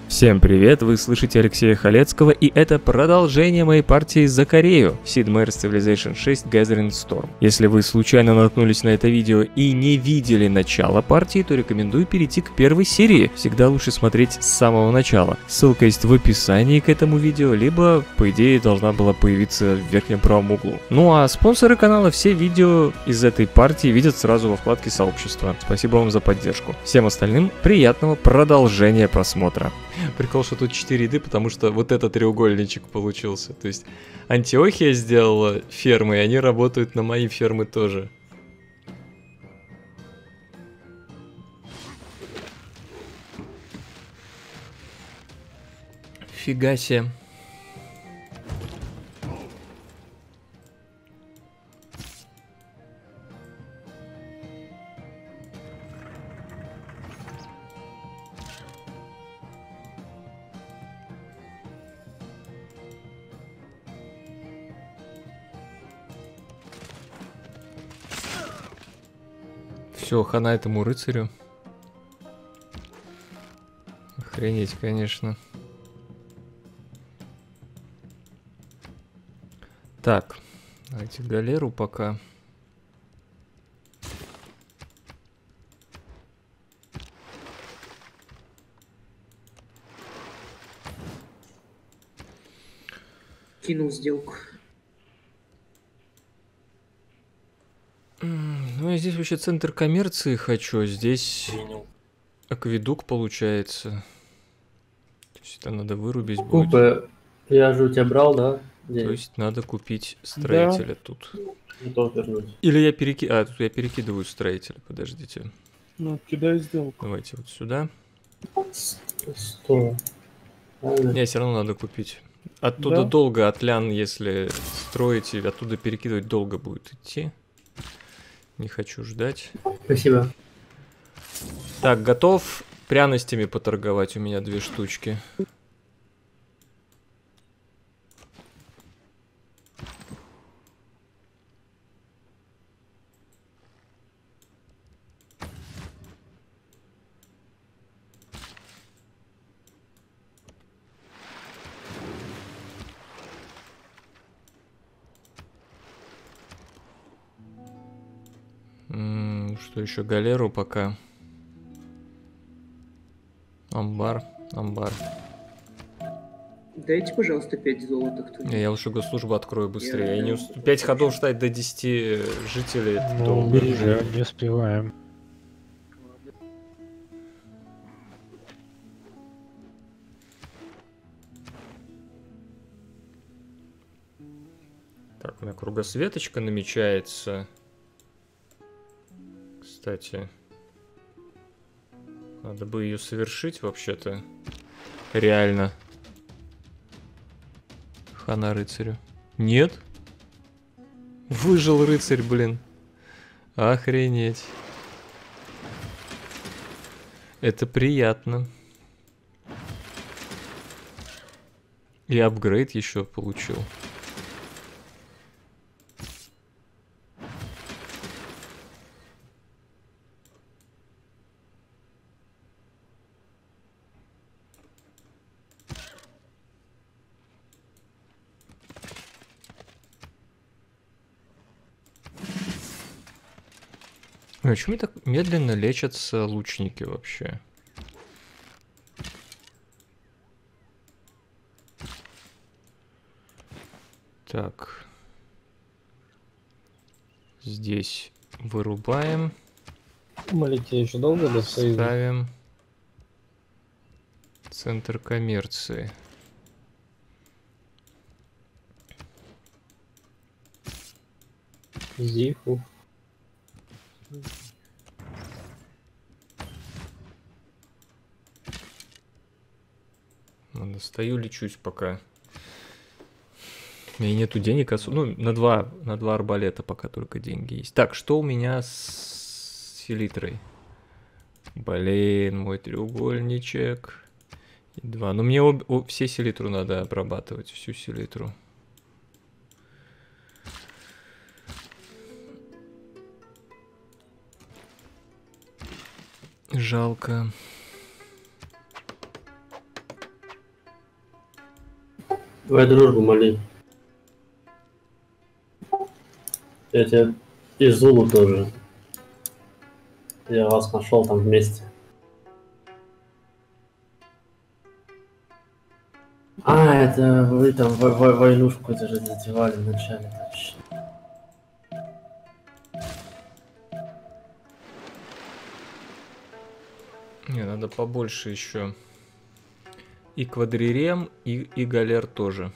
Всем привет, вы слышите Алексея Халецкого, и это продолжение моей партии за Корею Sid Meier's Civilization 6 Gathering Storm. Если вы случайно наткнулись на это видео и не видели начало партии, то рекомендую перейти к первой серии. Всегда лучше смотреть с самого начала. Ссылка есть в описании к этому видео, либо, по идее, должна была появиться в верхнем правом углу. Ну а спонсоры канала все видео из этой партии видят сразу во вкладке сообщества. Спасибо вам за поддержку. Всем остальным приятного продолжения просмотра. Прикол, что тут 4 еды, потому что вот этот треугольничек получился. То есть Антиохия сделала фермы, и они работают на мои фермы тоже. Фига себе. Все, хана этому рыцарю. Охренеть, конечно. Так, давайте галеру пока. Кинул сделку. Ну, я здесь вообще центр коммерции хочу. Здесь акведук получается. То есть это надо вырубить будет. Купы, я же у тебя брал, да? То Денег? есть надо купить строителя тут. Готов вернуть. Или я тут я перекидываю строителя, подождите. Ну, кидай сделку. Давайте вот сюда. 100. Правильно? Не, все равно надо купить. Оттуда Да. долго отлян, если строите, оттуда перекидывать долго будет идти. Не хочу ждать. Спасибо. Так, готов пряностями поторговать. У меня 2 штучки. Что еще? Галеру пока. Амбар. Дайте, пожалуйста, 5 золота кто-нибудь. Я лучше госслужбу открою быстрее. Я не 5 ходов ждать до 10 жителей. Это долго. уже не успеваем. Так, у меня кругосветочка намечается. Кстати, надо бы ее совершить вообще-то. Реально. Хана рыцарю. Нет? Выжил рыцарь, блин. Охренеть. Это приятно. И апгрейд еще получил. А почему так медленно лечатся лучники вообще? Так. Здесь вырубаем. Молите еще долго до союза? Ставим. Центр коммерции. Зиху. Стою, лечусь пока. У меня нету денег особо. Ну, на два арбалета пока только деньги есть. Так, что у меня с селитрой? Блин, мой треугольничек. И 2. Но мне все селитру надо обрабатывать, всю селитру. Жалко. Твою дружбу, Мали. Я тебя и Зулу тоже. Я вас нашел там вместе. А, это вы там войнушку какую-то же затевали вначале, точно. Не, надо побольше еще. И квадрирем, и галер тоже.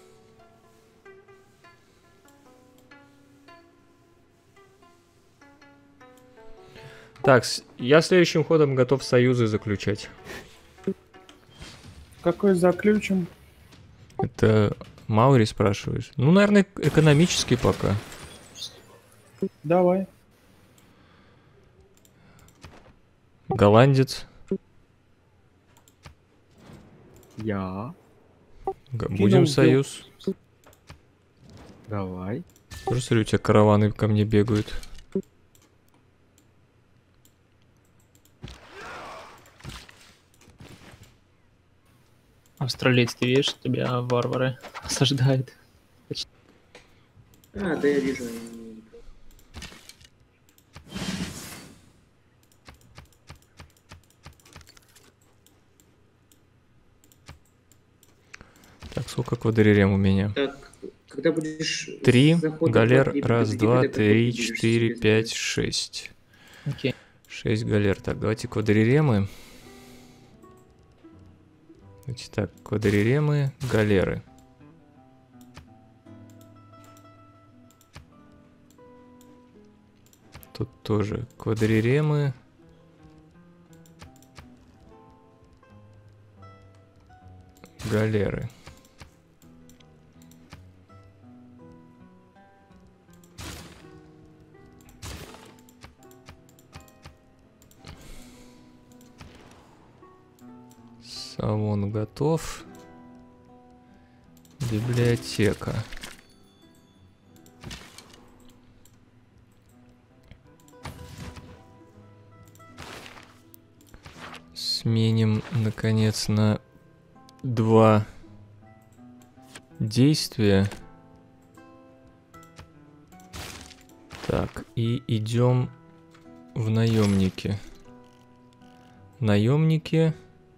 Так, я следующим ходом готов союзы заключать. Какой заключим? Это Маури спрашиваешь? Ну, наверное, экономический пока. Давай. Голландец. Я. Будем Кинул союз. Давай. Тоже смотрю, у тебя караваны ко мне бегают. Австралиец, ты видишь, тебя варвары осаждают. А, да, я вижу. Они- Так, сколько квадрирем у меня? Так, когда будешь... 3, заходом галер, платить, раз, где два, ты такой три, будешь 4, себе 5, знать? 6. Окей. 6 галер. Так, давайте квадриремы. Значит, так, квадриремы, галеры. Тут тоже квадриремы. Галеры. Савон готов. Библиотека. Сменим, наконец, на 2 действия. Так, и идем в наемники. Наемники.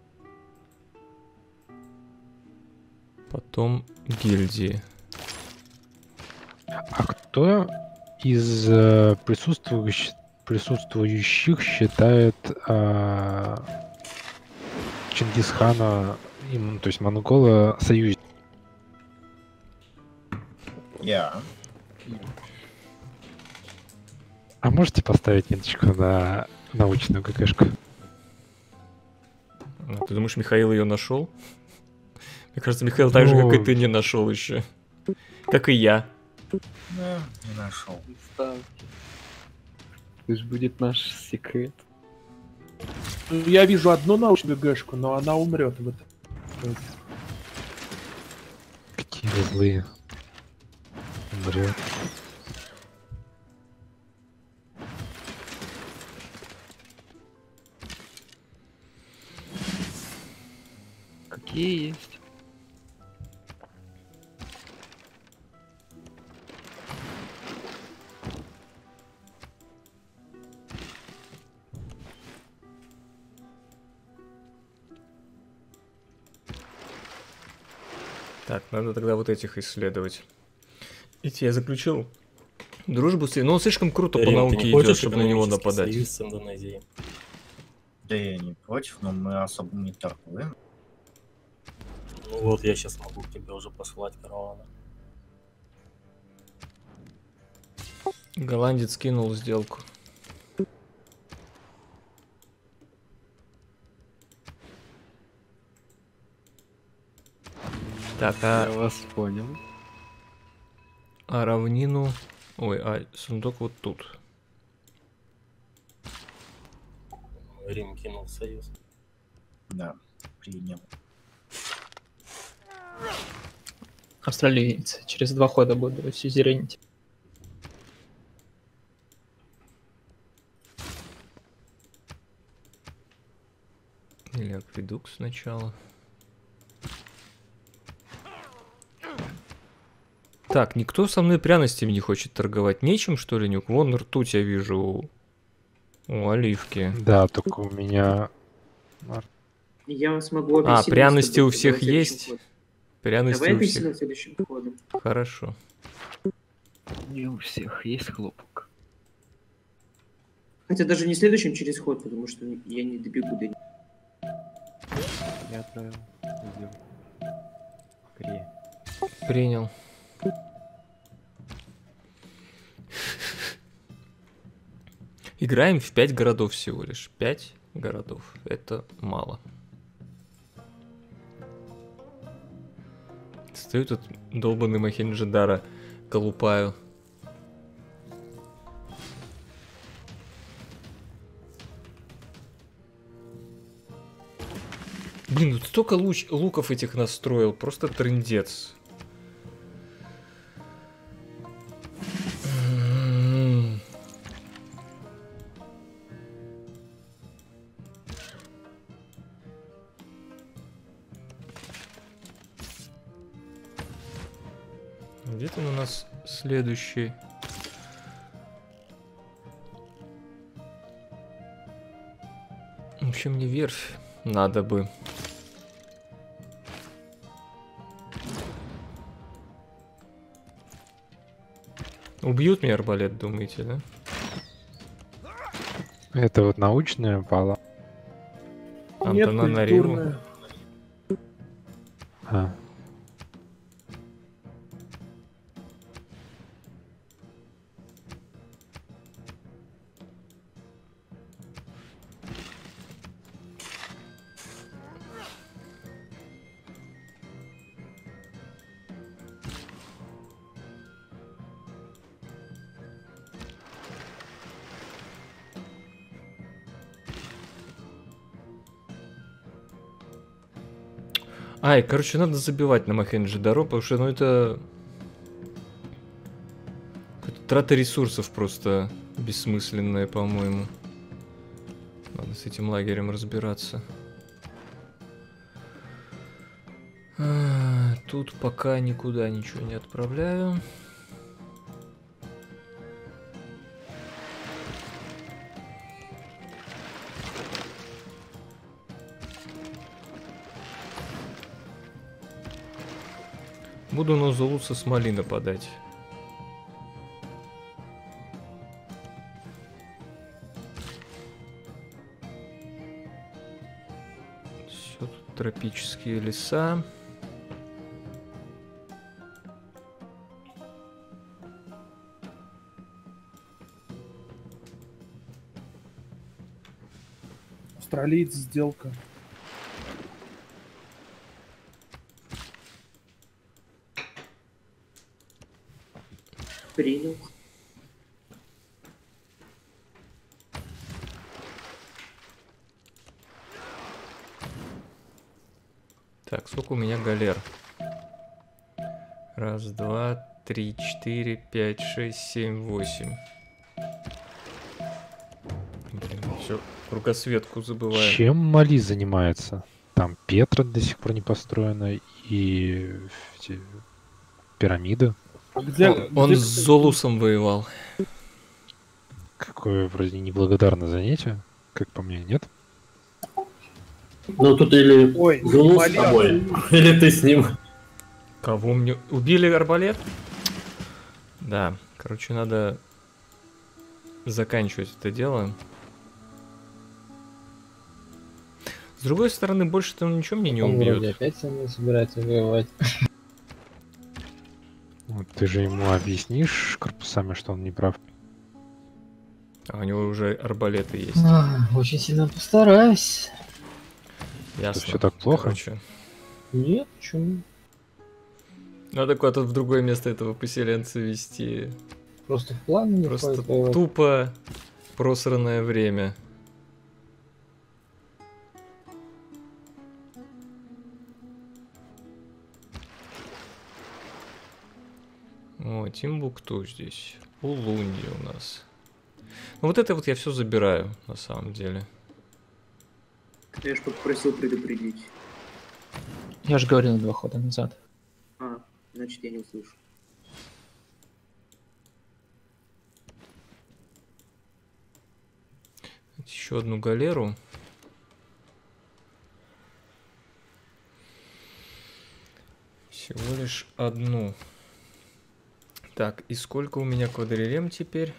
Потом гильдии. А кто из присутствующих считает Чингисхана, то есть монгола, союзником? Я. А можете поставить меточку на научную ГГшку? А, ты думаешь, Михаил ее нашел? Мне кажется, Михаил так же, как и ты, не нашел еще. Как и я. Да, не нашел. Пусть будет наш секрет. Я вижу одну научную ГГшку, но она умрет в этом. Какие вы злые. Умрет. Какие есть? Так, надо тогда вот этих исследовать. Эти я заключил дружбу с... Ну, он слишком круто по науке идет, чтобы на него нападать. Союз с Индонезией. Да я не против, но мы особо не торгуем. Ну вот, я сейчас могу к тебе уже посылать караваны. Голландец кинул сделку. Так, Я вас понял. а равнину... Ой, а сундук вот тут. Рим кинул союз. Да, принял. Австралиец, через 2 хода буду сюзеренить. Или акведук сначала. Так, никто со мной пряностями не хочет торговать. Нечем, что ли, Нюк? Вон ртуть я вижу у Оливки. Да, только у меня... Я смогу А, апельсиновый пряности у торговать всех следующим есть? ходом. Пряности Давай у всех. апельсиновый следующим ходом. Хорошо. Не у всех есть хлопок. Хотя даже не следующим через ход, потому что я не добегу до них. Я отправил. Сделал. Скорее. Принял. Играем в 5 городов всего лишь. 5 городов. Это мало. Стою тут долбанный Мохенджидара колупаю. Блин, тут столько луков этих настроил. Просто трындец. Где там у нас следующий? Вообще мне верфь надо бы. Убьют меня арбалет, думаете, да? Это вот научная пала. Нет, Антананариву. культурная. А, Ай, короче, надо забивать на Мохенджидаро, потому что, ну, это... какая-то трата ресурсов просто бессмысленная, по-моему. Надо с этим лагерем разбираться. Тут пока никуда ничего не отправляю. Буду на Зулуса с Мали нападать. Все тут тропические леса. Австралиец сделка. Принял. Так, сколько у меня галер? Раз, два, три, четыре, пять, шесть, семь, восемь. Блин, все, кругосветку забываю. чем Мали занимается? Там Петра до сих пор не построена и эти пирамиды. Он с Золусом воевал. Какое вроде неблагодарное занятие, как по мне, нет? Ну тут или Ой, Зулу с Мали- тобой, или ты с ним. Кого мне... Убили арбалет? Да, короче, надо заканчивать это дело. С другой стороны, больше-то он ничего мне не Он вроде убьет. опять со мной собирается воевать. Вот ты же ему объяснишь корпусами, что он не прав. А у него уже арбалеты есть. Очень сильно постараюсь. Ясно. всё так плохо? Короче, Нет, почему? надо куда-то в другое место этого поселенца вести. Просто в плане не Просто входит воевать. тупо просранное время. О, Тимбукту здесь. Улунди у нас. Ну вот это вот я все забираю, на самом деле. Я же попросил предупредить. Я же говорил 2 хода назад. А, значит, я не услышу. еще одну галеру. Всего лишь одну. Так, и сколько у меня квадрилем теперь?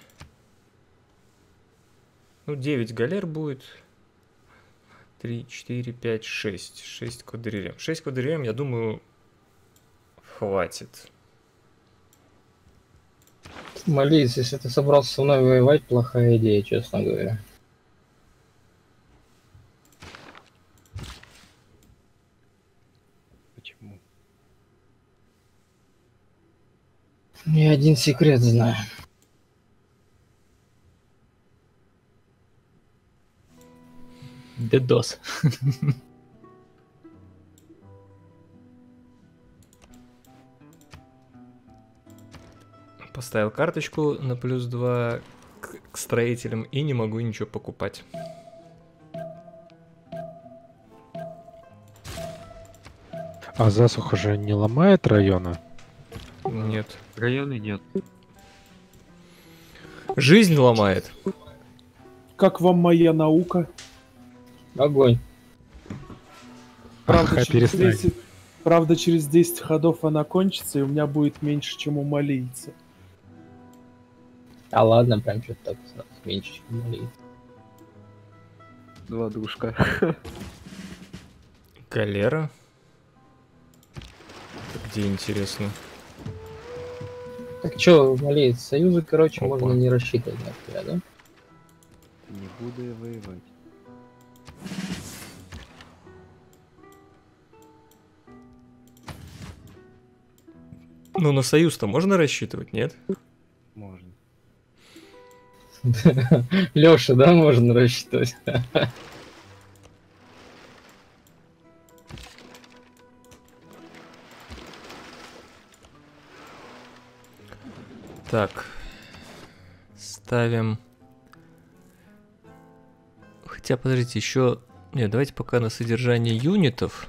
Ну, 9 галер будет. 3, 4, 5, 6. 6 квадрилем. 6 квадрилем, я думаю, хватит. Молись, если ты собрался со мной воевать, плохая идея, честно говоря. Почему? Я один секрет знаю. Дедос. Поставил карточку на +2 к строителям и не могу ничего покупать. А засуха же не ломает района? Нет. Районы нет. Жизнь ломает. Как вам моя наука? Огонь. Правда, Ах, через перестань. 10, правда, через 10 ходов она кончится, и у меня будет меньше, чем у молиться. А ладно, прям что-то так сразу меньше, чем молитва. 2 душка. Галера. Где интересно? Так что, молиться, союзы, короче, Опа. можно не рассчитывать на тебя, да? Не буду я воевать. Ну, на союз-то можно рассчитывать, нет? Можно. Лёша, да, можно рассчитывать? Так. Ставим... Хотя, подождите, еще... Нет, давайте пока на содержание юнитов.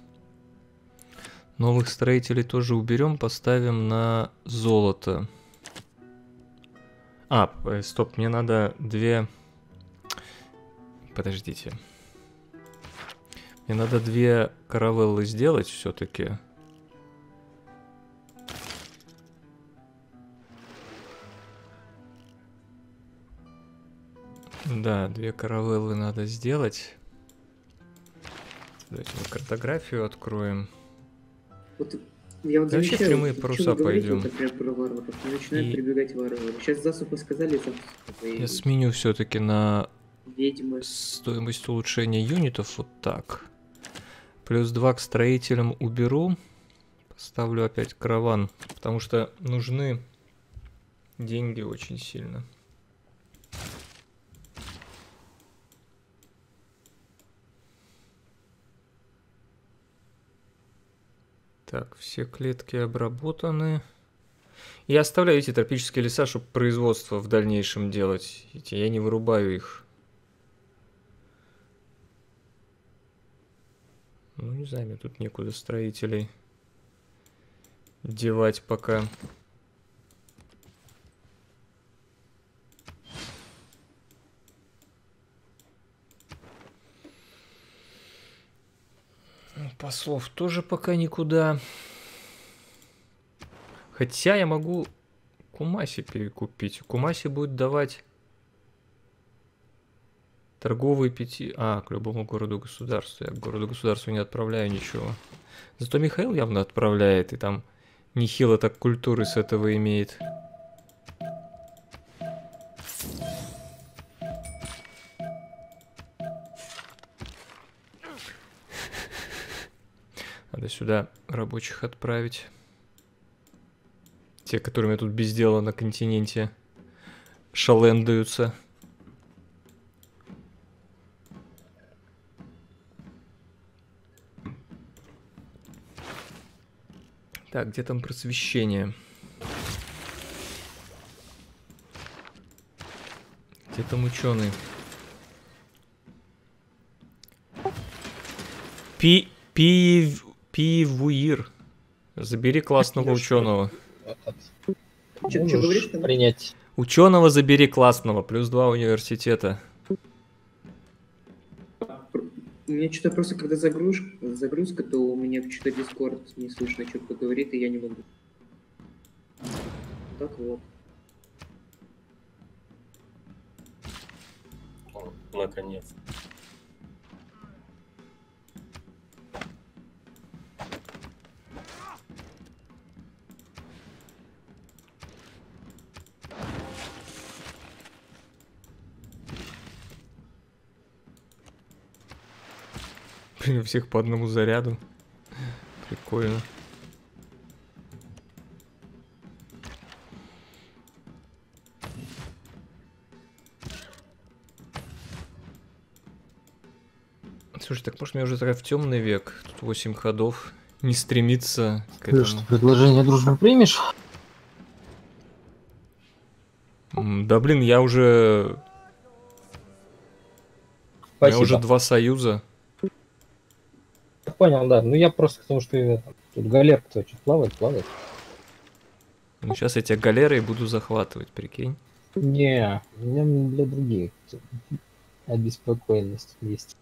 Новых строителей тоже уберем, поставим на золото. А, стоп, мне надо 2... Подождите. Мне надо 2 каравеллы сделать все-таки. Да, 2 каравеллы надо сделать. Давайте мы картографию откроем. Вот я вот Да вообще замечаю, прямые что паруса вы говорите, пойдем. например, про варваров, и начинают И- прибегать варвары. Сейчас засуху сказали, засуху Я появились. сменю все-таки на Ведьмы. стоимость улучшения юнитов вот так. +2 к строителям уберу. Поставлю опять караван, потому что нужны деньги очень сильно. Так, все клетки обработаны. Я оставляю эти тропические леса, чтобы производство в дальнейшем делать. Я не вырубаю их. Ну, не знаю, мне тут некуда строителей девать пока. Послов тоже пока никуда. Хотя я могу Кумаси перекупить. Кумаси будет давать торговые 5... А, к любому городу-государству. Я к городу-государству не отправляю ничего. Зато Михаил явно отправляет, и там нехило так культуры с этого имеет. Надо сюда рабочих отправить. Те, которыми тут без дела на континенте шалендаются. Так, где там просвещение? Где там ученый? Пивуир. Забери классного ученого. Что Можешь говоришь там? принять. Ученого забери классного. +2 университета. У меня что-то просто, когда загрузка, то у меня что-то Discord не слышно, что-то говорит, и я не могу. Так вот. О, наконец. Блин, у всех по одному заряду. Прикольно. Слушай, так может мне уже в темный век? Тут 8 ходов. Не стремиться к Ты этому. что, предложение дружбы примешь? Да блин, я уже... У меня Спасибо. уже 2 союза. Понял, да. Ну я просто потому что тут галерка-то что плавает. Ну сейчас я тебя галерой буду захватывать, прикинь. Не, у меня для других обеспокоенность есть.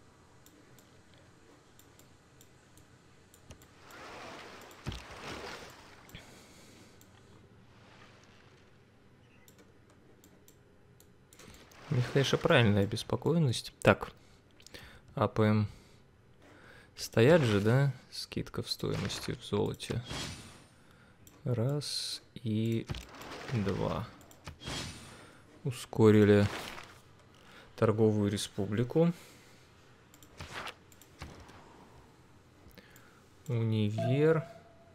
У них, конечно, правильная обеспокоенность. Так, АПМ. Стоят же, да? Скидка в стоимости в золоте. Раз и 2. Ускорили торговую республику. Универ.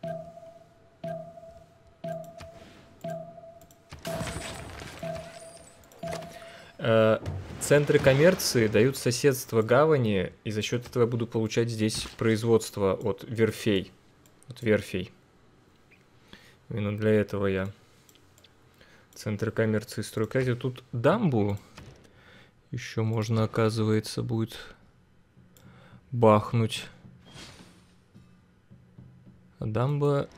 Центры коммерции дают соседство гавани, и за счет этого я буду получать здесь производство от верфей. От верфей. Именно для этого я центры коммерции строю. Кстати, тут дамбу еще можно, оказывается, будет бахнуть. А дамба...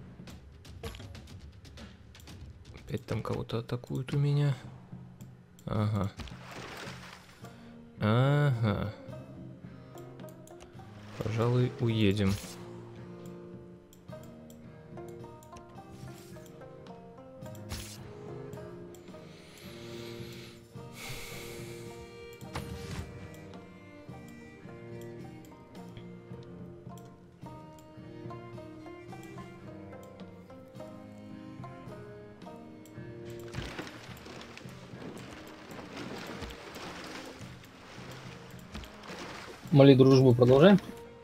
Опять там кого-то атакуют у меня. Ага. Ага. Пожалуй, уедем. Моли дружбу продолжаем?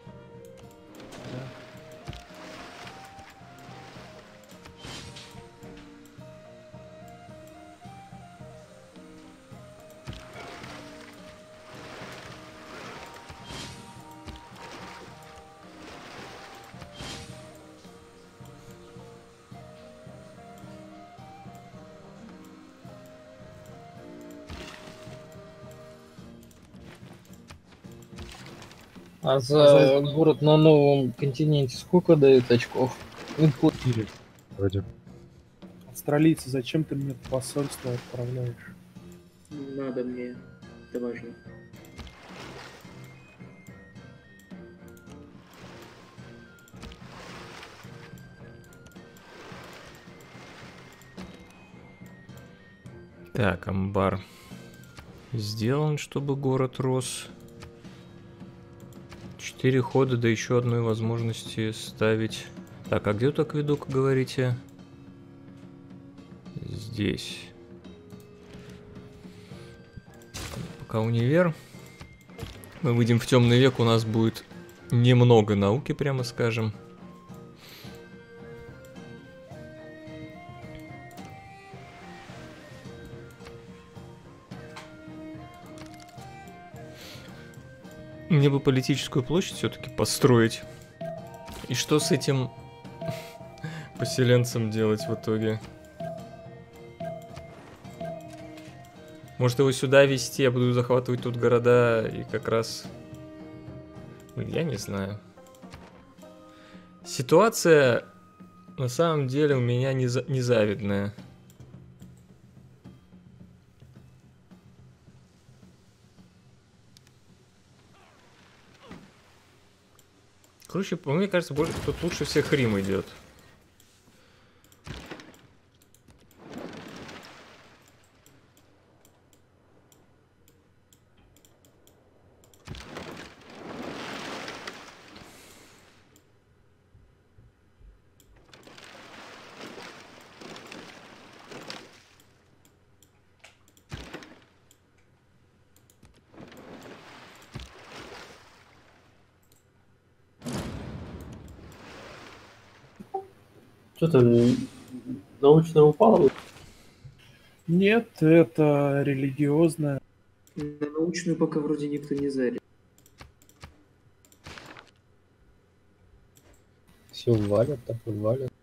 А за город на новом континенте сколько дают очков? Input. 4 вроде. Австралийцы, зачем ты мне посольство отправляешь? Надо мне. Это важно. Так, амбар сделан, чтобы город рос. 4 хода, да еще одной возможности ставить. Так, а где тут акведук, говорите? Здесь. Пока универ. Мы выйдем в темный век, у нас будет немного науки, прямо скажем. Мне бы политическую площадь все-таки построить. И что с этим поселенцем делать в итоге? Может его сюда везти, я буду захватывать тут города и как раз... Я не знаю. Ситуация на самом деле у меня незавидная. Короче, мне кажется, тут лучше всех Рим идет. Что там, научно упало? Нет, это религиозное. На научную пока вроде никто не зарит. Все валят, так и валят.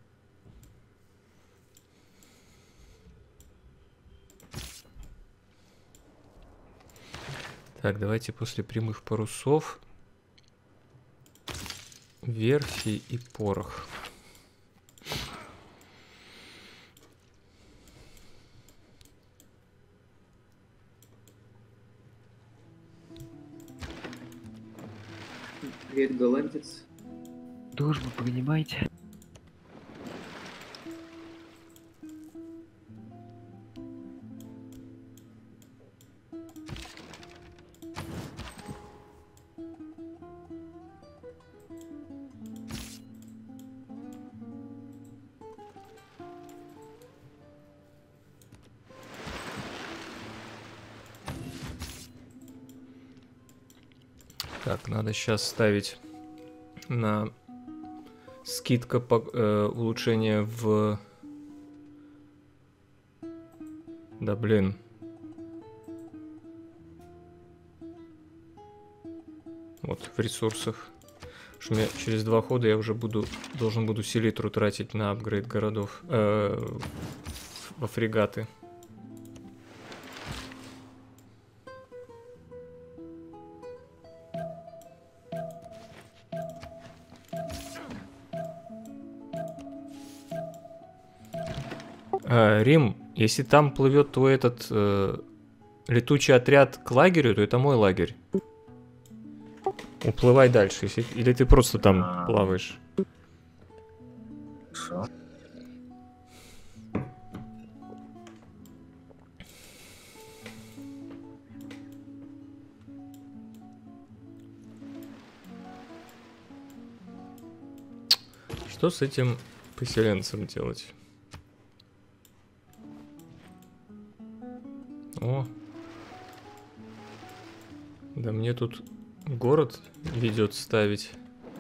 Так, давайте после прямых парусов верфи и порох. Привет, голландец. Дружбу принимайте. Так, надо сейчас ставить на скидка по улучшение в... Да блин. Вот, в ресурсах. Что у меня через 2 хода я уже должен буду селитру тратить на апгрейд городов. Во фрегаты. Рим, если там плывет твой этот летучий отряд к лагерю, то это мой лагерь. Уплывай дальше, или ты просто там плаваешь. Хорошо. Что с этим поселенцем делать? О. Да мне тут город ведет ставить.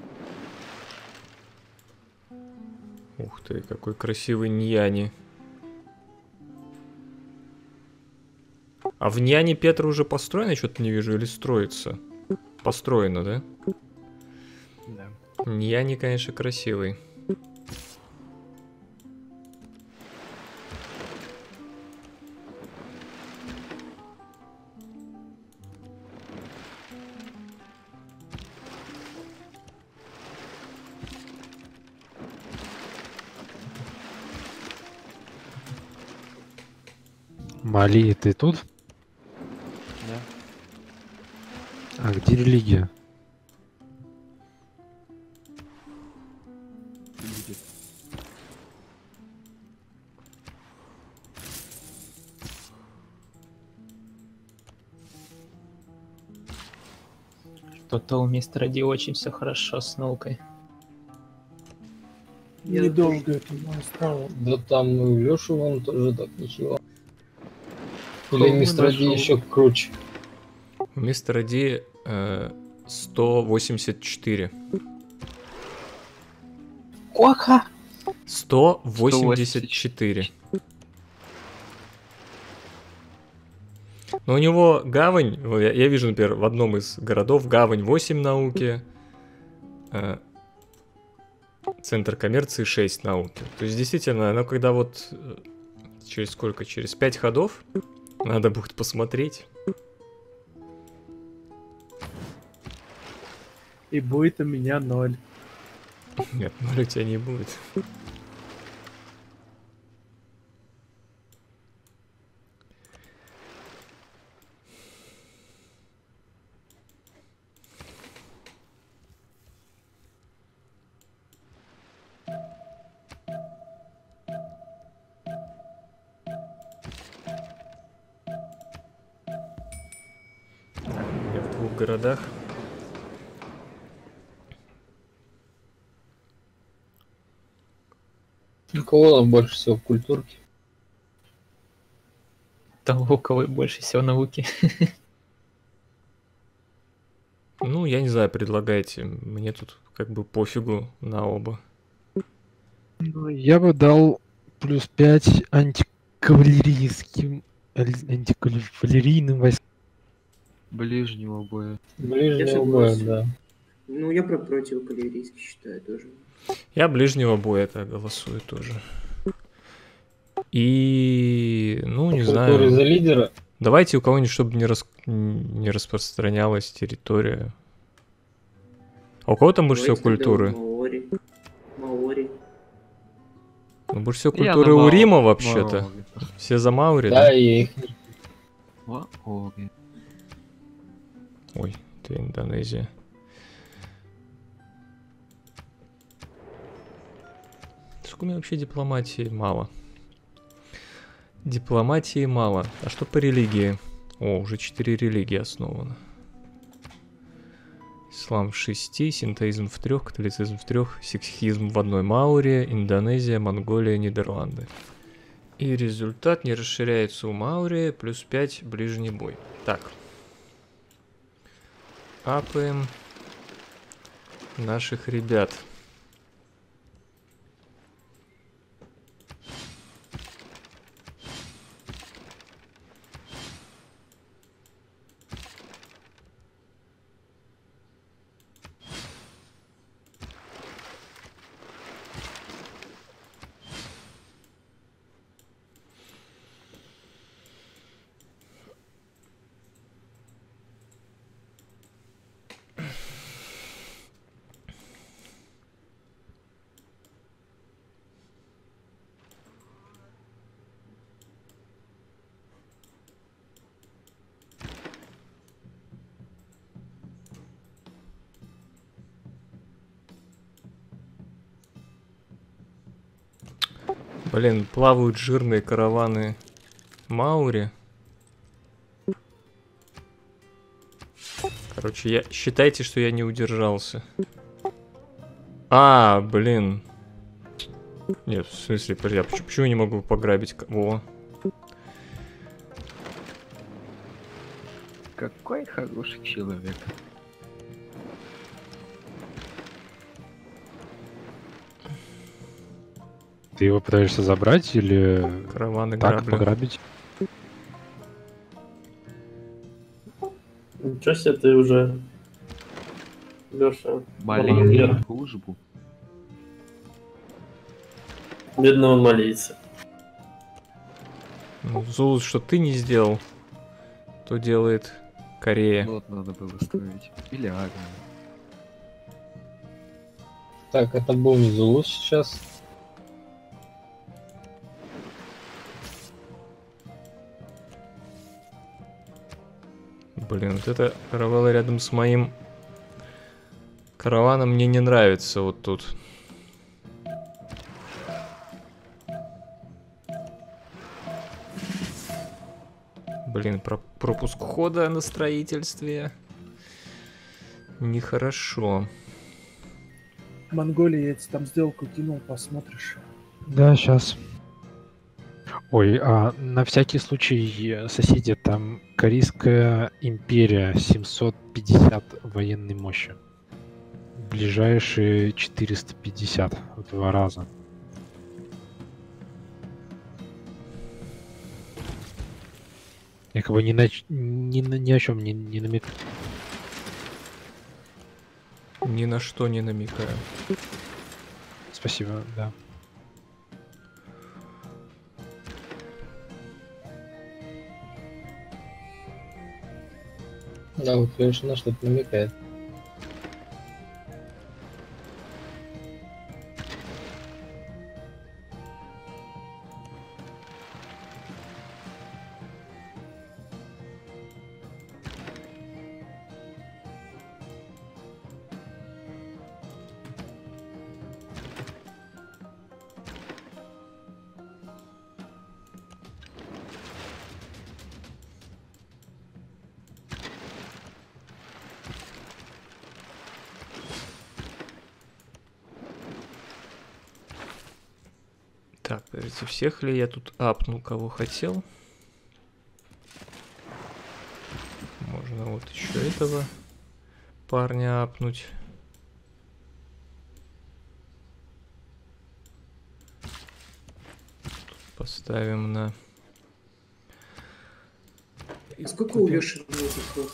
Ух ты, какой красивый Ньяни. А в Ньяни Петра уже построено? Что-то не вижу, или строится? Построено, да? Да. Ньяни, конечно, красивый. Мали, ты тут? Да. А где религия? Что-то у мистера Ди очень все хорошо с наукой. Я Недолго это осталось. Да там и у Лёши вон тоже так ничего. Или Кого мистер Ди нашел? еще круче. У мистера Ди 184. Коха! 184. Но у него гавань, я вижу, например, в одном из городов гавань 8 науки, центр коммерции 6 науки. То есть действительно, оно когда вот через сколько? Через 5 ходов надо будет посмотреть. И будет у меня 0. Нет, 0 у тебя не будет. городах. У кого там больше всего в культурке? Того, у кого больше всего науки. Ну, я не знаю, предлагайте. Мне тут как бы пофигу на оба. Ну, я бы дал плюс 5 антикавалерийным войскам. Ближнего боя. Ближнего боя, да. Ну, я против кавалерийский считаю тоже. Я ближнего боя это голосую тоже. И, ну, не Культуре за знаю. лидера. Давайте у кого-нибудь, чтобы не распространялась территория. А у кого там больше всего Давайте тогда культуры? Маори. Маори. Ну, больше всего Я культуры на у Рима Маори. вообще-то. Все за Маури, Да, да? и их Маори. Ой, это Индонезия. Сколько у меня вообще дипломатии мало? Дипломатии мало. А что по религии? О, уже 4 религии основано. Ислам в 6, синтоизм в 3, католицизм в 3, сикхизм в 1, Маури, Индонезия, Монголия, Нидерланды. И результат не расширяется у Маури, плюс 5 ближний бой. Так. Апаем наших ребят. Блин, плавают жирные караваны Маури. Короче, считайте, что я не удержался. А, блин. Нет, в смысле, подожди, почему я не могу пограбить? Во. Какой хороший человек. Ты его пытаешься забрать или Караваны так граблю. пограбить? Ничего себе ты уже, Леша, Малейную службу. бедного малийца. Ну, Зулус, что ты не сделал, то делает Корея. Вот надо было строить. Или армию. Так, это был не Зулус сейчас. Блин, вот это каравелла рядом с моим караваном мне не нравится вот тут. Блин, пропуск хода на строительстве. Нехорошо. Монголия, я тебе там сделку кинул, посмотришь. Да, сейчас. Ой, а на всякий случай, соседи, там Корейская империя 750 военной мощи. Ближайшие 450 в 2 раза. Я как бы ни о чем не намекаю. Ни на что не намекаю. Спасибо, да. Да, вот, конечно, на что-то намекает. Так, подождите, всех ли я тут апнул, кого хотел? Можно вот еще этого парня апнуть. Тут поставим на... А сколько у Лёши этих вот?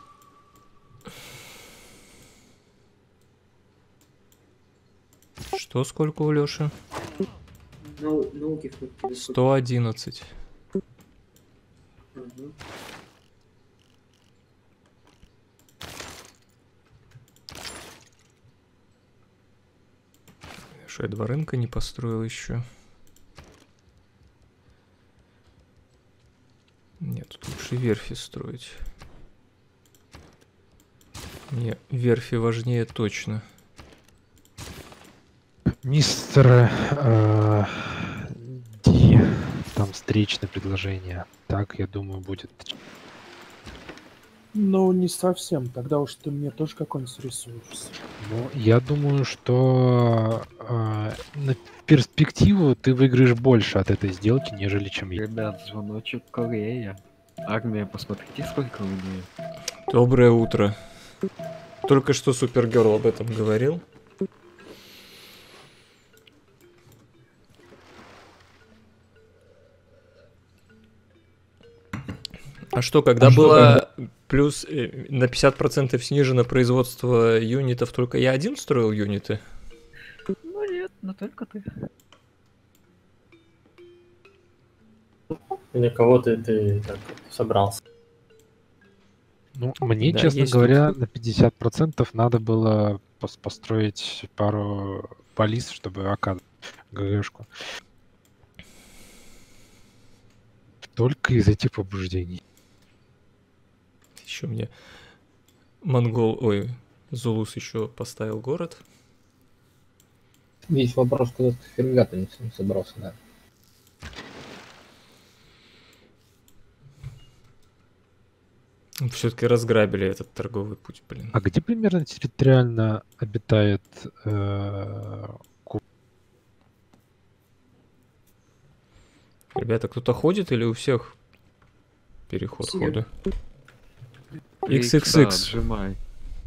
Что, сколько у Лёши? Науки вот тебе сколько? 111. Ага. Что я два рынка не построил еще? Нет, тут лучше верфи строить. Не, верфи важнее точно. Мистер Ди, там встречное предложение. Так, я думаю, будет. Ну, не совсем. Тогда уж ты мне тоже какой-нибудь рисуешься. Ну, я думаю, что на перспективу ты выиграешь больше от этой сделки, нежели чем я. Ребят, звоночек Корея. Армия, посмотрите, сколько у нее. Доброе утро. Только что Супергерл об этом говорил. А что, когда было плюс на 50% снижено производство юнитов, только я один строил юниты? Ну нет, но только ты. Или кого ты так собрался? Ну, мне, Да, честно есть говоря, на 50% надо было построить пару полис, чтобы АК ГГшку. Только из этих побуждений. Еще мне Зулус еще поставил город. Весь вопрос, куда ты фрегаты не собрался, да. Все-таки разграбили этот торговый путь, блин. А где примерно территориально обитает Ребята, кто-то ходит или у всех переход Все. хода? Икса, XXX. отжимай.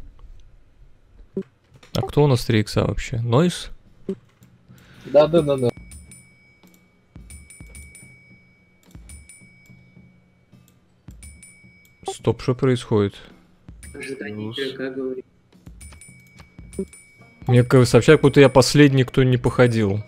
А кто у нас 3 икса вообще? Нойс? Да. Стоп, что происходит? Ожидание Плюс. игрока говорит. Мне сообщают, будто я последний, кто не походил.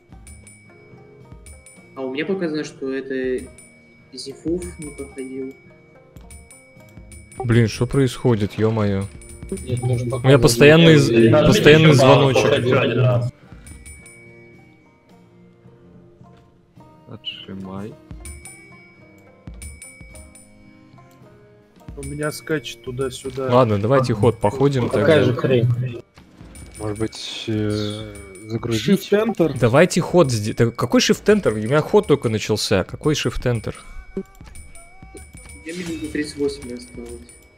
А у меня показано, что это Зифуф не походил. Блин, что происходит, ё-моё? Нет, мы же У меня постоянный звоночек. Один раз. Отжимай. У меня скачет туда-сюда. Ладно, давайте ход походим Какая же тогда. хрень? может быть, загрузить? Shift-Enter. Давайте ход сделать. Какой Shift-Enter? У меня ход только начался. Какой Shift-Enter? Я минуту 38 осталось.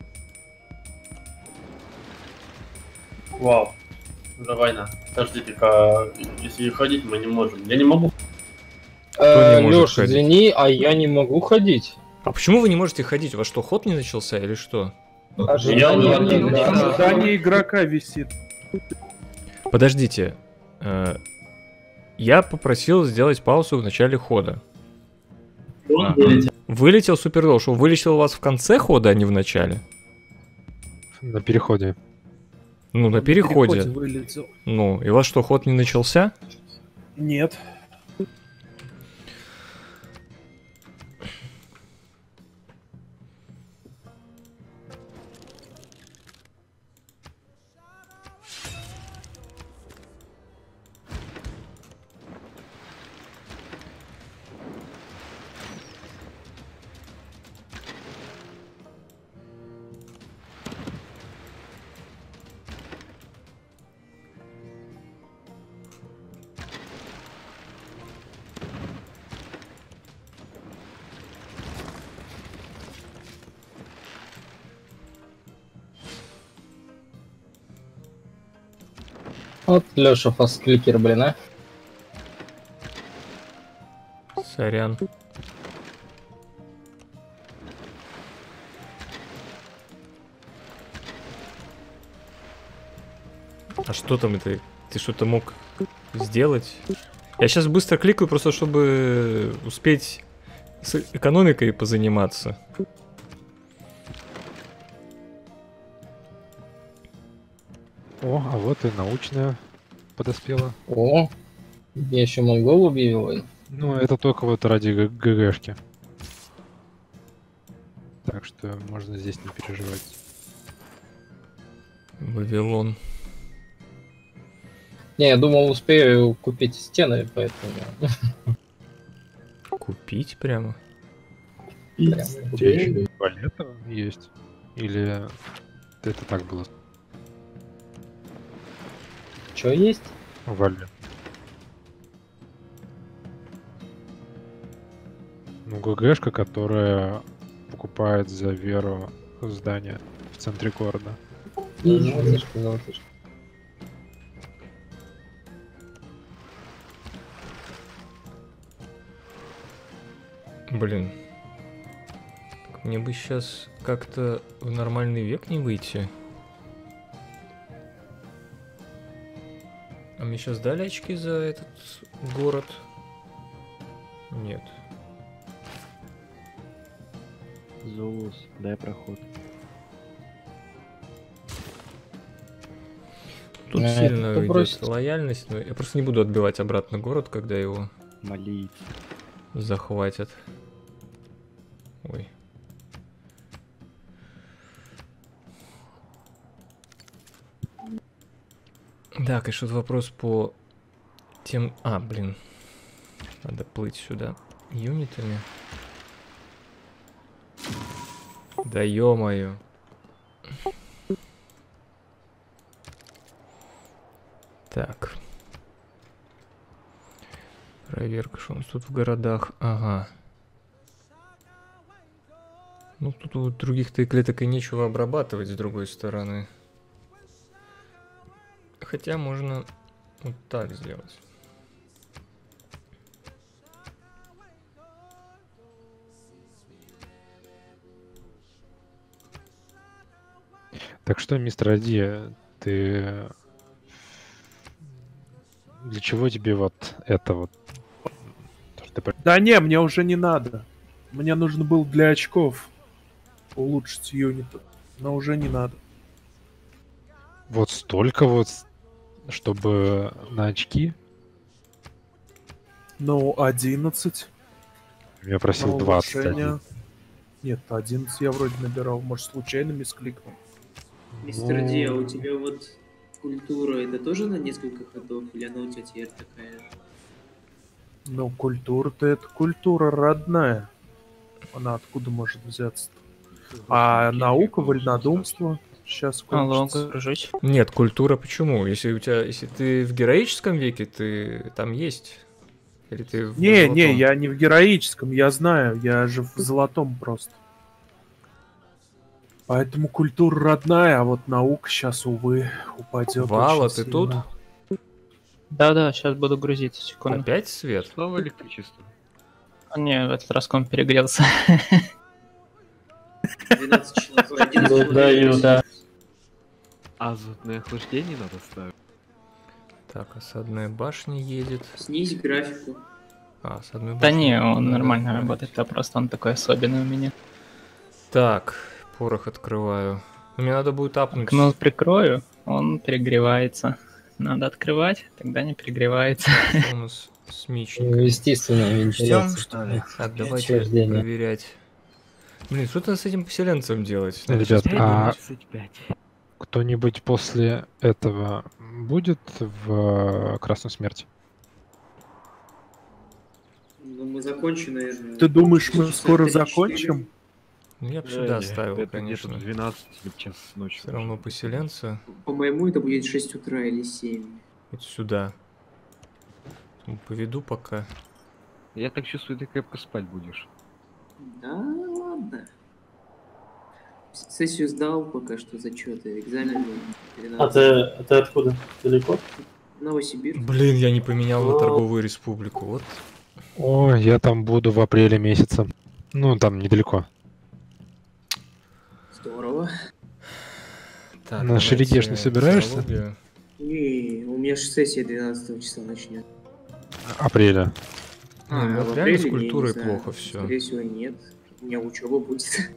Вау. Уже война. Подождите-ка, если ходить мы не можем. Я не могу. Кто не может Лёш, ходить? извини, а я не могу ходить. А почему вы не можете ходить? У вас что, ход не начался или что? Ожидание игрока. Ожидание игрока висит. Подождите. Я попросил сделать паузу в начале хода. Он вылетел. Вылетел Супергерл. Что, вылетел у вас в конце хода, а не в начале? На переходе. Ну, на переходе. Вылетел. Ну, и у вас что, ход не начался? Нет. Вот Лёша фасткликер, блин, а. Сорян. А что там это? Ты что-то мог сделать? Я сейчас быстро кликаю, просто чтобы успеть с экономикой позаниматься. О, а вот и научная подоспела. О, я еще монгол объявил. Ну, это только вот ради ГГшки. Так что можно здесь не переживать. Вавилон. Не, я думал, успею купить стены, поэтому... Купить прямо? прям У тебя еще и валета есть? Или это так было? Что есть? Валет. Ну, ГГшка, которая покупает за веру здание в центре города. Золотышко, золотышко. Блин. Так мне бы сейчас как-то в нормальный век не выйти. А мне сейчас дали очки за этот город? Нет. Зулус, дай проход. Тут А, сильно это идет бросить. лояльность, но я просто не буду отбивать обратно город, когда его Молить. захватят. Ой. Да, конечно, вопрос по тем... А, блин. Надо плыть сюда юнитами. Да ё-моё. Так. Проверка, что у нас тут в городах. Ага. Ну, тут вот других-то и клеток и нечего обрабатывать, с другой стороны. Хотя можно вот так сделать. Так что, мистер Ади, ты... Для чего тебе вот это вот? То, что ты... Да не, мне уже не надо. Мне нужно было для очков улучшить юниты, но уже не надо. Вот столько вот, чтобы на очки? Ну, 11. Я просил на 21. улучшение. Нет, 11 я вроде набирал, может случайно мискликнул. Мистер Ди, а у тебя вот культура, это тоже на несколько ходов, или она у тебя теперь такая же? Ну, культура-то это культура родная. Она откуда может взяться? А наука, вольнодумство сейчас кончится. Нет, культура почему? Если ты в героическом веке, ты там есть. Или ты в Не, золотом? я не в героическом, я знаю, я же в золотом просто. Поэтому культура родная, а вот наука сейчас, увы, упадет. Вала, очень ты тут? сильно. Да-да, сейчас буду грузиться, секунду. Опять свет? Снова электричество. Не, в этот раз комп перегрелся. 12 человек, 11 человек. Даю, да. Азотное охлаждение надо ставить. Так, осадная башня едет. Снизь графику. А, осадную Да башню не, он надо нормально отправить. работает, а просто он такой особенный у меня. Так, порох открываю. Ну, мне надо будет апнуть. Окно прикрою, он перегревается. Надо открывать, тогда не перегревается. Что у нас с мечником? Естественная Ждем, вентиляция. что ли? А, давайте Охлаждение. проверять. Блин, что-то с этим поселенцем делать? Надо Ребят, щас а подумать. 25. кто-нибудь после этого будет в Красной Смерти? Ну, мы закончим, наверное. Ты думаешь, мы Часа скоро 3-4? закончим? Ну, я бы сюда оставил, это конечно. где-то 12 или час ночи. Все равно поселенца. По-моему, это будет 6 утра или 7. Вот сюда. Ну, поведу пока. Я так чувствую, ты крепко спать будешь. Да ладно. Сессию сдал пока что зачеты. Экзамены. А ты откуда? Далеко? Новосибирск. Блин, я не поменял на Ну. торговую республику. Вот. О, я там буду в апреле месяце. Ну, там недалеко. Здорово. Так, На Шерегеш не собираешься? зоологию. Не, у меня же сессия 12 числа начнет. Апреля. Ну, вот в реально с апреле, культурой не знаю. плохо всё. Скорее всего, нет. У меня учеба будет.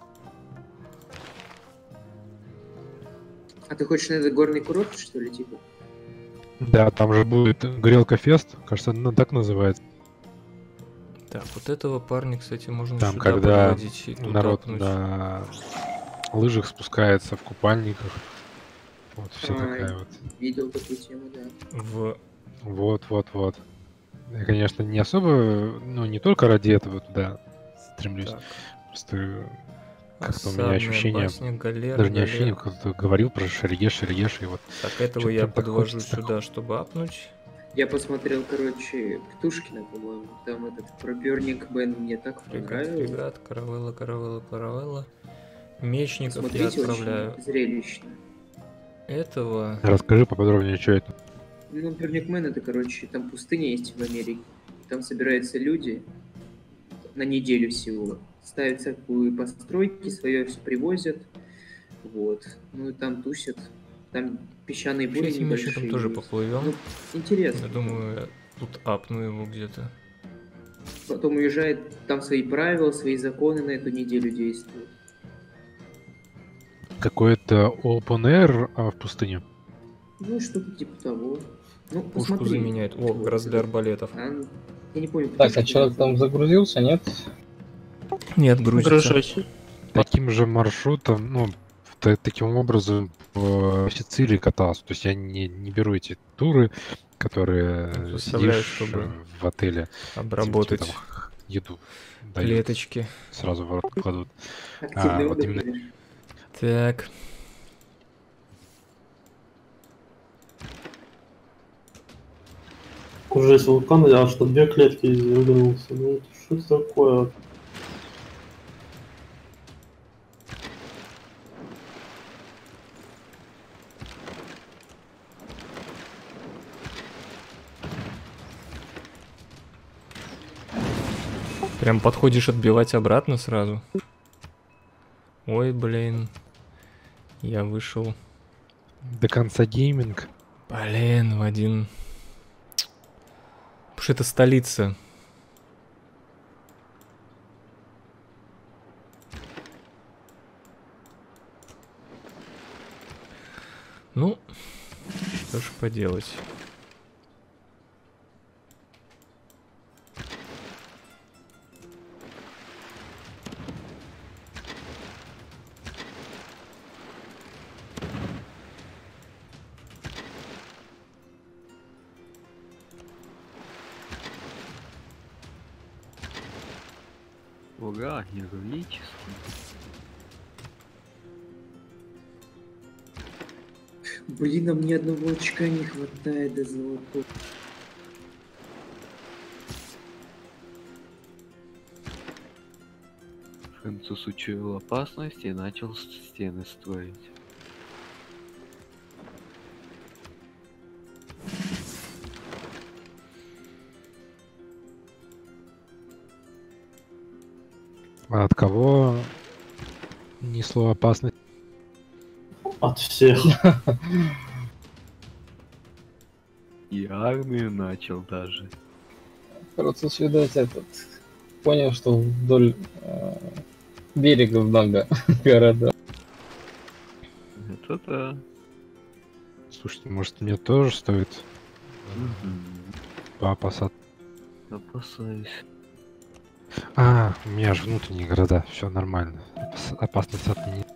А ты хочешь на этот горный курорт, что ли, типа? Да, там же будет Грелка Фест, кажется, так называется. Так, вот этого парня, кстати, можно Там, сюда когда подводить и тут народ апнуть. на лыжах спускается в купальниках. Вот все А, такая вот. Видел такую тему, да. Вот. Я, конечно, не особо, ну, не только ради этого туда стремлюсь. Так. Просто как-то у меня Осадная ощущение, башня, галера, даже не галера. ощущение, кто-то говорил про Шерегеш, и вот. Так, этого Чё-то я прям так подвожу хочется сюда, чтобы апнуть. Я посмотрел, короче, Птушкина, по-моему. Там этот про Burning Man мне так понравилось. Фрегат, каравелла. Мечников я Смотрите, отправляю. очень зрелищно. Этого... Расскажи поподробнее, что это. Ну, Burning Man это, короче, там пустыня есть в Америке. Там собираются люди на неделю всего. Ставят всякую постройки, свое все привозят. Вот. Ну и там тусят. Там песчаные бури Этим небольшие. мечником тоже есть. поплывем. Ну, интересно. Я думаю, я тут апну его где-то. Потом уезжает, там свои правила, свои законы на эту неделю действуют. Какой-то open air в пустыне. Ну, что-то типа того. Ну, Пушку посмотри. заменяет. О, как раз для арбалетов. Я не помню. Так, а человек там загрузился, нет? Нет, грузится. Таким же маршрутом, ну, таким образом в Сицилии катался. То есть я не беру эти туры, которые Представляю, сидишь чтобы в отеле, обработать тебе там еду дают, клеточки. сразу в рот кладут. Активный Вот отдых, именно конечно. Так. Уже с вулкана, я аж на 2 клетки извернулся. Ну, это что это такое? Прям подходишь отбивать обратно сразу. Ой, блин. Я вышел. до конца гейминг. Блин, в один. Потому что это столица. Ну, что ж поделать. Ура, героически. Блин, а мне одного очка не хватает до золотого. Француз учуял опасность и начал стены строить. А от кого несло опасность? От всех. И армию начал даже. Француз, видать, этот понял, что вдоль берега много города. Это да. Слушайте, может мне тоже стоит поопасаться? Опасаюсь. А, у меня же внутренние города, все нормально. Опасность от меня.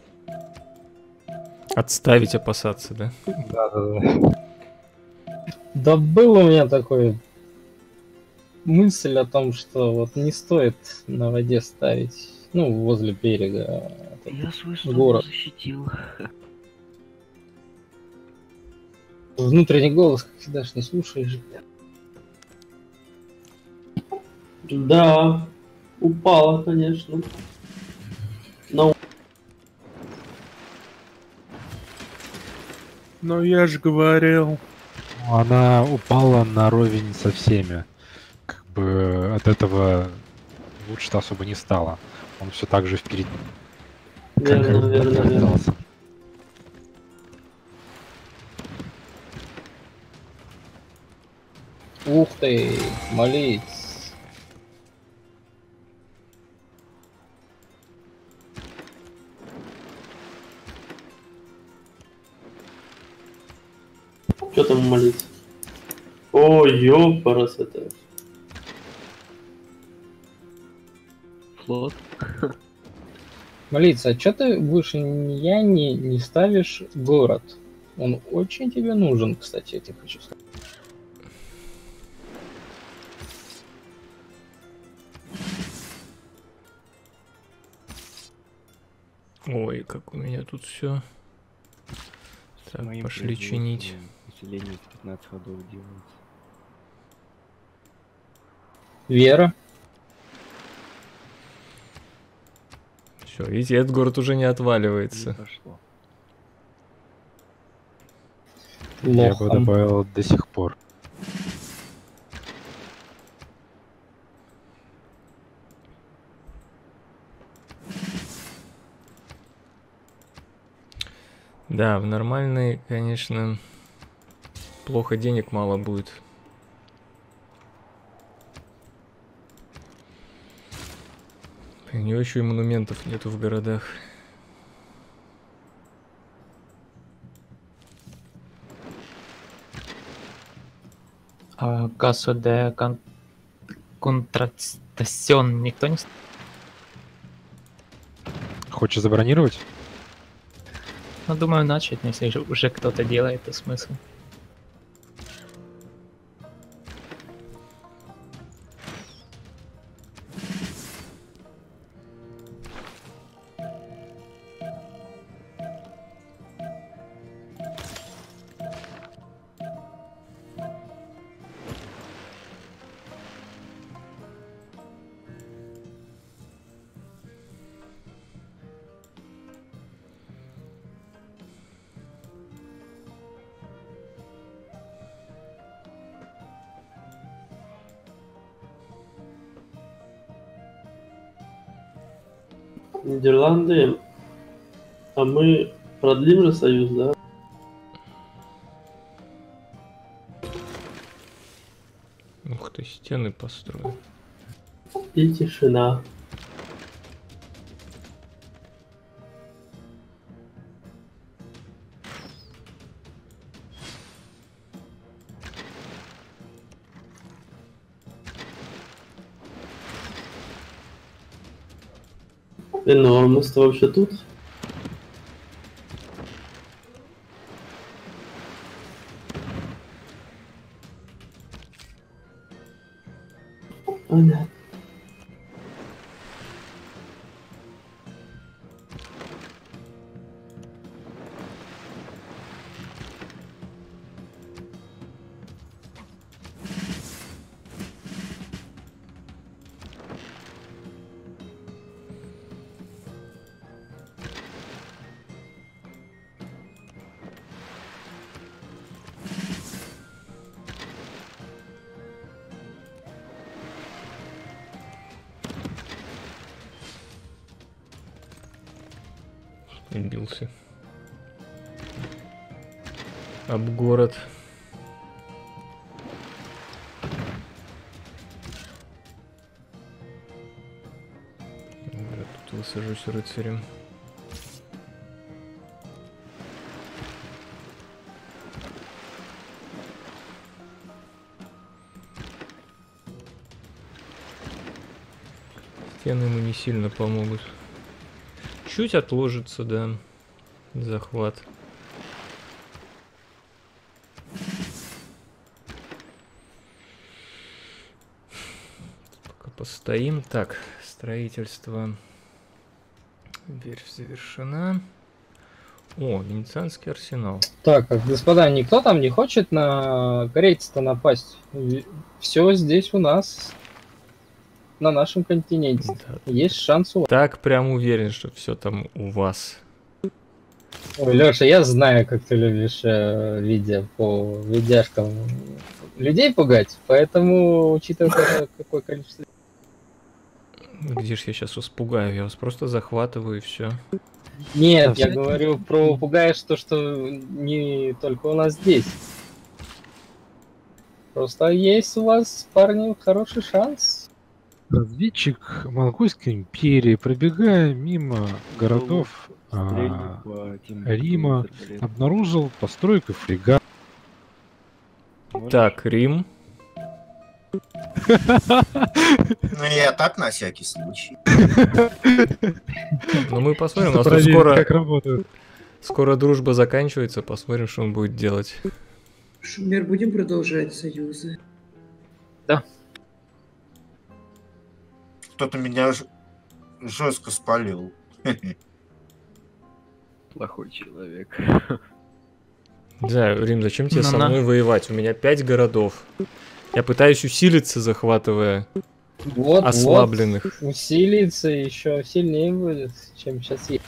Отставить опасаться, да? Да. Да был у меня такой мысль о том, что вот не стоит на воде ставить, ну, возле берега Я свой город. защитил. Внутренний голос, как всегда, ж не слушаешь. Да, упала, конечно. Но Но я же говорил. Она упала наровень со всеми. Как бы от этого лучше-то особо не стало. Он все так же впереди. Верно, верно, верно. остался. Ух ты, молись. Что там молиться? О, ёпарас это. Флот. Молиться, а чё ты выше меня не ставишь город? Он очень тебе нужен, кстати, я тебе хочу сказать. Ой, как у меня тут все. Так, пошли чинить. Население из 15 ходов делается. Вера? Все, видите, этот город уже не Не отваливается. пошло. Я бы Лохом. добавил до сих пор. Да, в нормальной, конечно, плохо, денег мало будет. У него еще и монументов нету в городах. А кассу де контрастасион никто не... Хочешь забронировать? Ну, думаю, начать, но если же уже кто-то делает, то смысл. Нидерланды. А мы продлим же союз, да? Ух ты, стены построил. И тишина. Эnormous-то вообще тут? Понятно. Бился. Об город. Я тут высажусь рыцарем. Стены ему не сильно помогут. Чуть отложится, да, захват. Пока постоим. Так, строительство. Верфь завершена. О, венецианский арсенал. Так, господа, никто там не хочет на корейца-то напасть? Все здесь у нас, на нашем континенте. Да. Есть шанс у вас. Так прям уверен, что все там у вас. Ой, Леша, я знаю, как ты любишь видео по видяшкам людей пугать, поэтому, учитывая какое количество... Где ж я сейчас вас пугаю? Я вас просто захватываю и все. Нет, я говорю про пугаешь то, что не только у нас здесь. Просто есть у вас, парни, хороший шанс. Разведчик Монгольской империи, пробегая мимо городов Рима, обнаружил постройку фрегат. Так, Рим. Ну, я так на всякий случай. Ну, мы посмотрим, у нас тут Проверить, как работает. скоро дружба заканчивается, посмотрим, что он будет делать. Шумер, будем продолжать союзы? Кто-то меня жестко спалил. Плохой человек. Да, Рим, зачем тебе со Ну-на. мной воевать? У меня 5 городов. Я пытаюсь усилиться, захватывая Вот, ослабленных. вот, усилится еще сильнее будет, чем сейчас есть.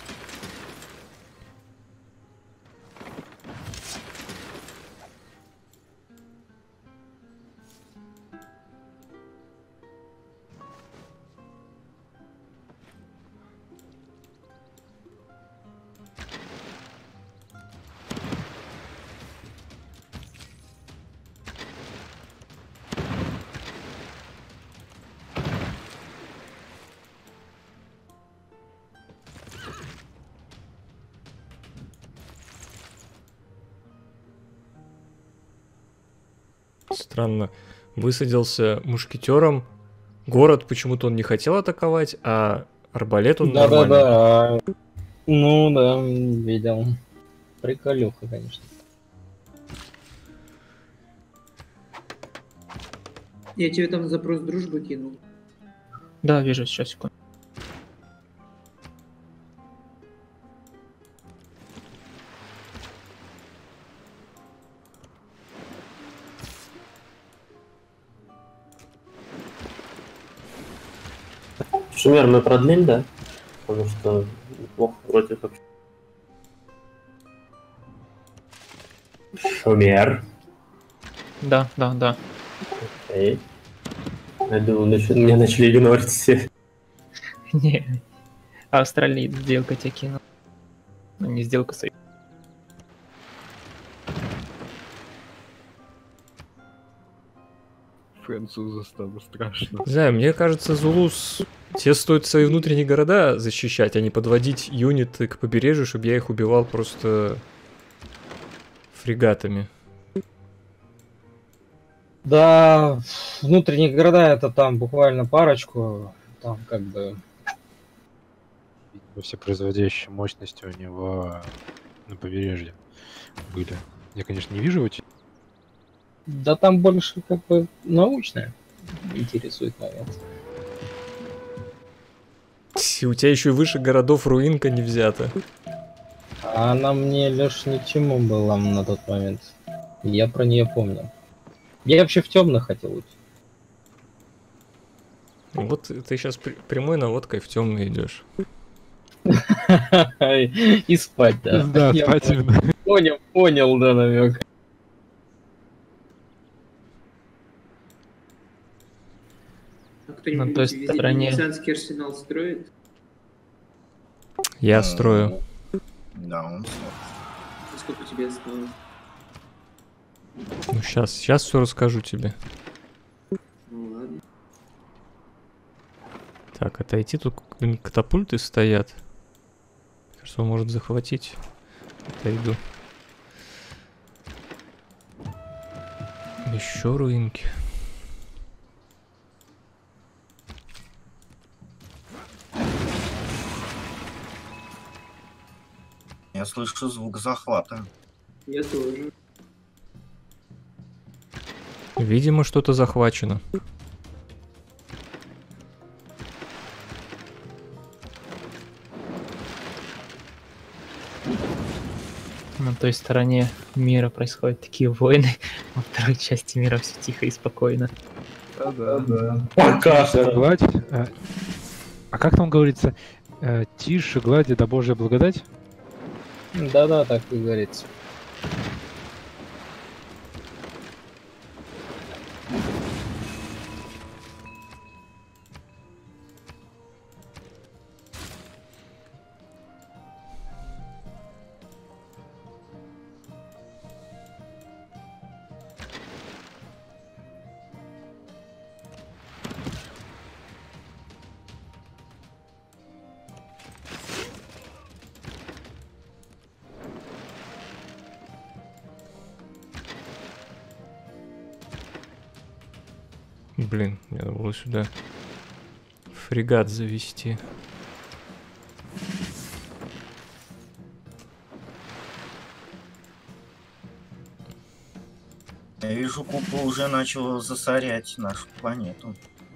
Странно. Высадился мушкетером. Город почему-то он не хотел атаковать, а арбалет он нормально. Да-да-да. Ну да, видел. Приколюха, конечно. Я тебе там запрос дружбы кинул. Да, вижу, сейчас, секунду. Шумер мы продлим, да? Потому что плохо вроде как. Шумер. Да. Окей. Я думал, меня начали игнорить все. Не. Австралия сделка тебя кинул. Ну, не сделка союз. Французу стало страшно. Не знаю, мне кажется, Зулус... Тебе стоит свои внутренние города защищать, а не подводить юниты к побережью, чтобы я их убивал просто фрегатами. Да, внутренние города это там буквально парочку, там как бы... Все производящие мощности у него на побережье были. Я, конечно, не вижу эти. Да там больше как бы научное интересует момент. У тебя еще и выше городов руинка не взята. А она мне, Леш, ни к чему была на тот момент. Я про нее помню. Я вообще в темных хотел уйти. Вот ты сейчас прямой наводкой в темный идешь. И спать, да. Да, Я спать именно. понял, да, намек. А кто-нибудь На той стороне. венецианский арсенал строит? Я строю. Да, он А сколько тебе осталось? Ну, сейчас все расскажу тебе. Ну ладно. Так, отойти, тут катапульты стоят. Кажется, он может захватить. Отойду. Еще руинки. Я слышу звук захвата. Я тоже. Видимо, что-то захвачено. На той стороне мира происходят такие войны. Во второй части мира все тихо и спокойно. Пока Тише гладь. А как там говорится? Тише глади, да Божья благодать? Да-да, так и говорится. Блин, мне надо было сюда фрегат завести. Я вижу, Купа уже начал засорять нашу планету.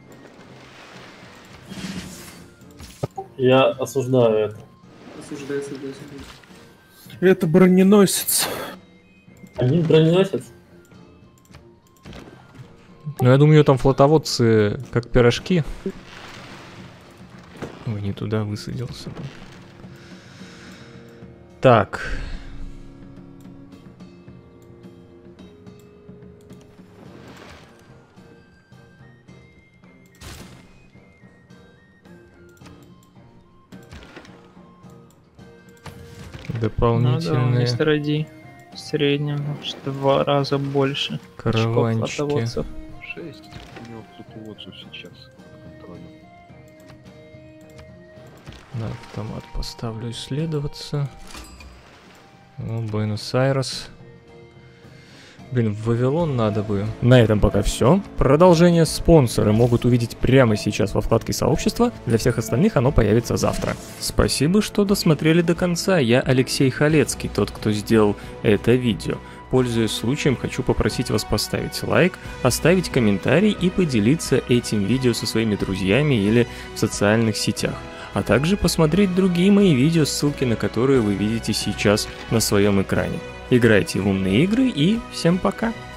Я осуждаю это. Осуждаю. Это броненосец. Они броненосец? Ну, я думаю, там флотоводцы как пирожки. Ой, не туда высадился. Так. Ну да, у Дополнительные мистера Ди в среднем аж 2 раза больше. караванчики. Флотоводцев. 6 у него флотоводцев сейчас под контролем. На автомат поставлю исследоваться. О, Буэнос-Айрес. Блин, в Вавилон надо бы. На этом пока все. Продолжение спонсоры могут увидеть прямо сейчас во вкладке сообщества. Для всех остальных оно появится завтра. Спасибо, что досмотрели до конца. Я Алексей Халецкий, тот, кто сделал это видео. Пользуясь случаем, хочу попросить вас поставить лайк, оставить комментарий и поделиться этим видео со своими друзьями или в социальных сетях. А также посмотреть другие мои видео, ссылки на которые вы видите сейчас на своем экране. Играйте в умные игры и всем пока!